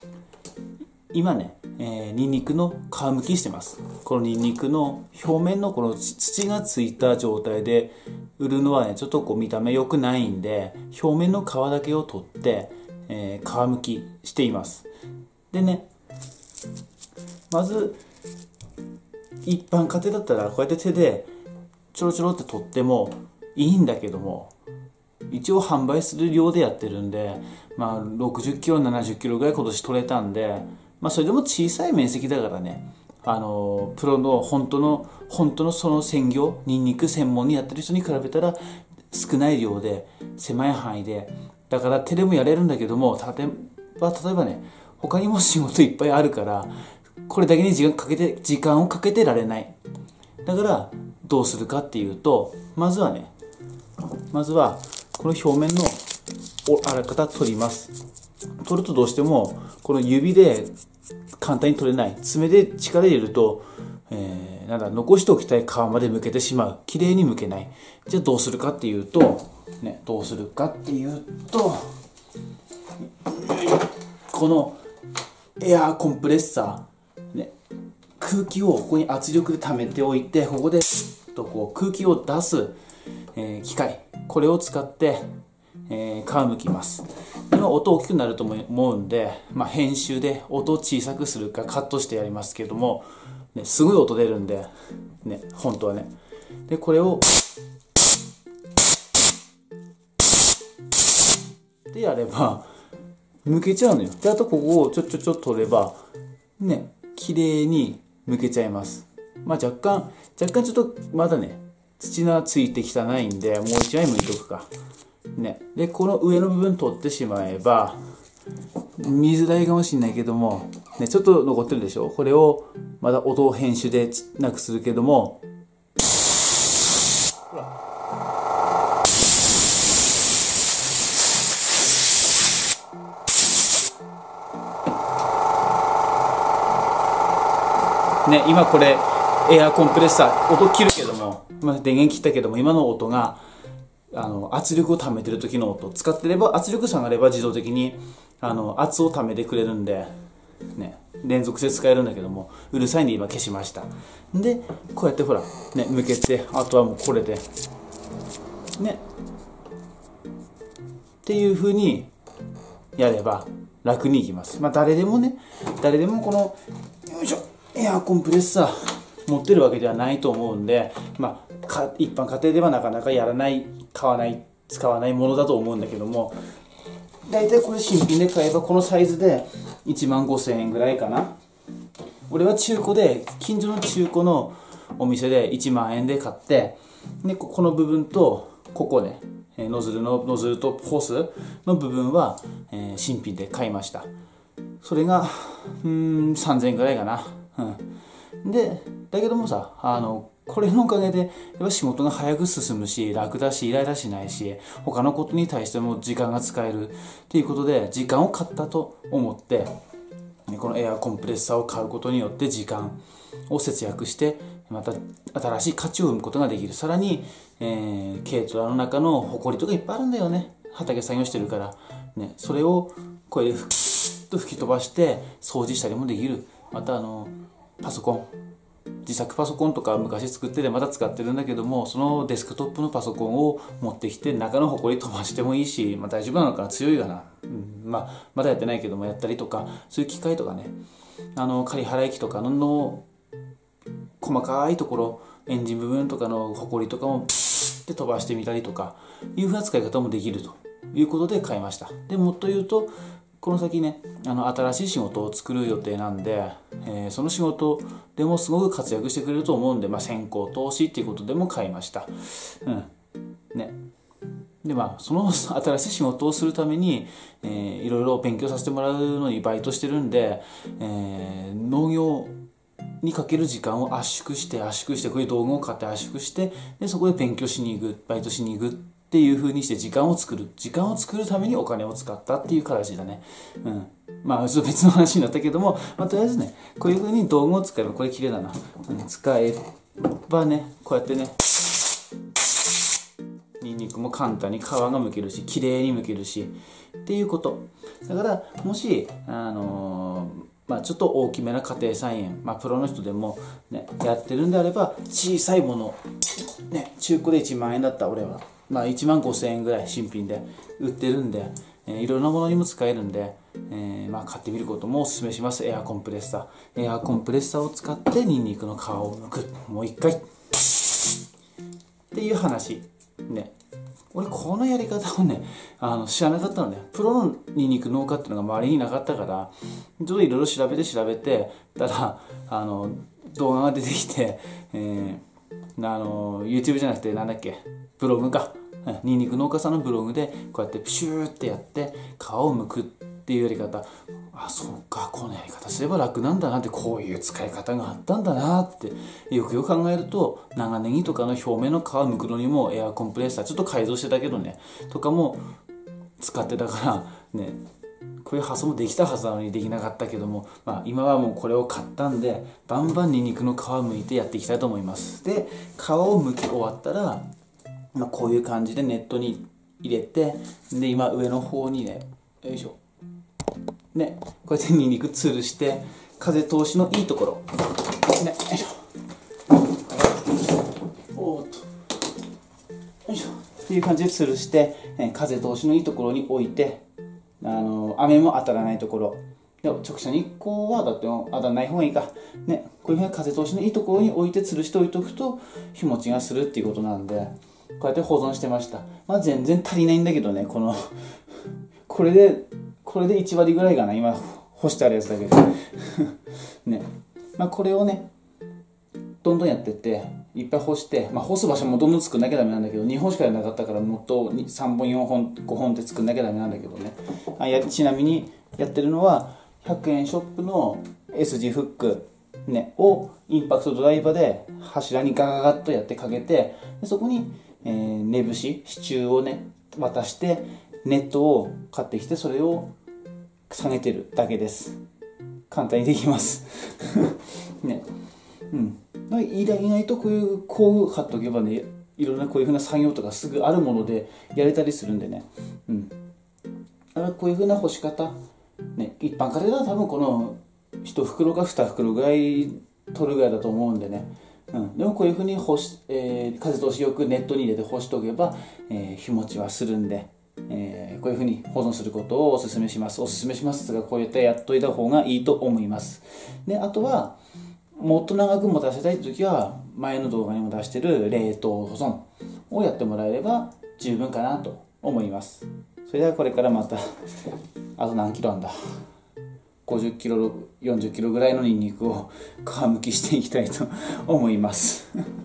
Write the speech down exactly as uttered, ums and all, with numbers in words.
今ね、えー、ニンニクの皮むきしてます。このニンニクの表面のこの土がついた状態で売るのはね、ちょっとこう見た目良くないんで、表面の皮だけを取って、えー、皮むきしています。でね、まず一般家庭だったらこうやって手でちょろちょろって取ってもいいんだけども、一応販売する量でやってるんで、まあろくじゅっキロななじゅっキロぐらい今年取れたんで、まあそれでも小さい面積だからね、あのプロの本当の本当のその専業ニンニク専門にやってる人に比べたら少ない量で狭い範囲で、だから手でもやれるんだけども、例えば例えばね、他にも仕事いっぱいあるからこれだけに時間かけて時間をかけてられない。だからどうするかっていうと、まずはねまずはこの表面のあらかた取ります。取るとどうしてもこの指で簡単に取れない。爪で力入れると、えー、なんだ残しておきたい皮まで剥けてしまう。綺麗に剥けない。じゃあどうするかっていうと、ね、どうするかっていうと、このエアーコンプレッサー、ね、空気をここに圧力で溜めておいて、ここでとこう空気を出す、えー、機械、これを使って、えー、皮むきます。今音大きくなると思うんで、まあ、編集で音を小さくするかカットしてやりますけども、ね、すごい音出るんで、ね、本当はね。でこれをでやれば剥けちゃうのよ。であとここをちょちょちょっと取ればね、綺麗に剥けちゃいます。まあ若干若干ちょっとまだね土がついて汚いんで、もう一枚剥いとくかね。でこの上の部分取ってしまえば見づらいかもしれないけども、ね、ちょっと残ってるでしょ。これをまだ音を編集でなくするけども、ほらね、今これエアーコンプレッサー音切るけども、今電源切ったけども、今の音があの圧力を溜めてる時の音使ってれば、圧力下がれば自動的にあの圧を溜めてくれるんで、ね、連続して使えるんだけども、うるさいんで今消しました。でこうやってほらね向けて、あとはもうこれでねっていう風にやれば楽にいきます。まあ誰でもね誰でもこのよいしょエアーコンプレッサー持ってるわけではないと思うんで、まあ、か一般家庭ではなかなかやらない買わない使わないものだと思うんだけども、だいたいこれ新品で買えばこのサイズでいちまんごせんえんぐらいかな。俺は中古で近所の中古のお店でいちまんえんで買って、でこの部分とここねノズルのノズルとホースの部分は、えー、新品で買いました。それがうーんさんぜんえんぐらいかな。うん、でだけどもさ、あのこれのおかげでやっぱ仕事が早く進むし、楽だしイライラしないし、他のことに対しても時間が使えるっていうことで時間を買ったと思って、このエアーコンプレッサーを買うことによって時間を節約して、また新しい価値を生むことができる。さらに、えー、軽トラの中のホコリとかいっぱいあるんだよね。畑作業してるから、ね、それをこれでふっと吹き飛ばして掃除したりもできる。またあのパソコン、自作パソコンとか昔作っててまだ使ってるんだけども、そのデスクトップのパソコンを持ってきて中のホコリ飛ばしてもいいし、まあ、大丈夫なのかな、強いかな、うん、まあ、まだやってないけどもやったりとか、そういう機械とかね、あの仮払い機とかの細かいところ、エンジン部分とかのホコリとかもで飛ばしてみたりとかいうふうな使い方もできるということで買いました。でもっと言うとこの先ね、あの新しい仕事を作る予定なんで、えー、その仕事でもすごく活躍してくれると思うんで、まあ、先行投資っていうことでも買いました。うんね、でまあその新しい仕事をするために、えー、いろいろ勉強させてもらうのにバイトしてるんで、えー、農業にかける時間を圧縮して圧縮してこういう道具を買って圧縮して、でそこで勉強しに行く、バイトしに行くっていう風にして時間を作る時間を作るためにお金を使ったっていう形だね。うん、まあ別の話になったけども、まあ、とりあえずねこういう風に道具を使えば、これ綺麗だな、うん、使えばねこうやってねニンニクも簡単に皮がむけるし綺麗にむけるしっていうことだから、もしあのまあ、ちょっと大きめな家庭菜園、まあ、プロの人でも、ね、やってるんであれば小さいもの、ね、中古でいちまんえんだった俺は、まあ、いちまんごせんえんぐらい新品で売ってるんで、えー、いろんなものにも使えるんで、えーまあ、買ってみることもおすすめします。エアコンプレッサーエアコンプレッサーを使ってニンニクの皮を剥く、もう一回っていう話ね。俺このやり方をねあの知らなかったのね。プロのニンニク農家っていうのが周りになかったから、ちょっといろいろ調べて調べてたらあの動画が出てきて、えー、あの YouTube じゃなくてなんだっけブログか、ニンニク農家さんのブログでこうやってプシューってやって皮を剥くっていうやり方、あ、そうか、このやり方すれば楽なんだなって、こういう使い方があったんだなってよくよく考えると、長ネギとかの表面の皮剥くのにもエアコンプレッサーちょっと改造してたけどねとかも使ってたからね、こういう発想もできたはずなのにできなかったけども、まあ、今はもうこれを買ったんでバンバンニンニクの皮を剥いてやっていきたいと思います。で皮を剥き終わったら、まあ、こういう感じでネットに入れて、で今上の方にね、よいしょね、こうやってニンニク吊るして風通しのいいところ、ね、よいしょ、おーっとよいしょっていう感じで吊るして、え風通しのいいところに置いて、あの雨も当たらないところで、直射日光はだって当たらない方がいいか、ね、こういうふうに風通しのいいところに置いて吊るしておいておくと日持ちがするっていうことなんで、こうやって保存してました。まあ全然足りないんだけどね、このこれでこれでいち割ぐらいかな、今干してあるやつだけどね、まあこれをねどんどんやってっていっぱい干して、まあ、干す場所もどんどん作んなきゃダメなんだけど、にほんしかなかったからもっとさんぼんよんほんごほんって作んなきゃダメなんだけどね。あやちなみにやってるのはひゃくえんショップの S 字フック、ね、をインパクトドライバーで柱にガガガッとやってかけて、でそこに、えー、根節支柱をね渡してネットを買ってきてそれを下げてるだけです。簡単にできますね、うん、意外とこういう工具買っとけばね、いろんなこういうふうな作業とかすぐあるものでやれたりするんでね、うん、だからこういうふうな干し方、ね、一般家庭では多分このいち袋かに袋ぐらい取るぐらいだと思うんでね、うん、でもこういうふうに干し、えー、風通しよくネットに入れて干しておけば、えー、日持ちはするんで、えー、こういうふうに保存することをおすすめします。おすすめしますが、こうやってやっといた方がいいと思います。で、あとはもっと長く持たせたいときは前の動画にも出してる冷凍保存をやってもらえれば十分かなと思います。それではこれからまたあと何キロあんだ、ごじゅっキロよんじゅっキロぐらいのニンニクを皮むきしていきたいと思います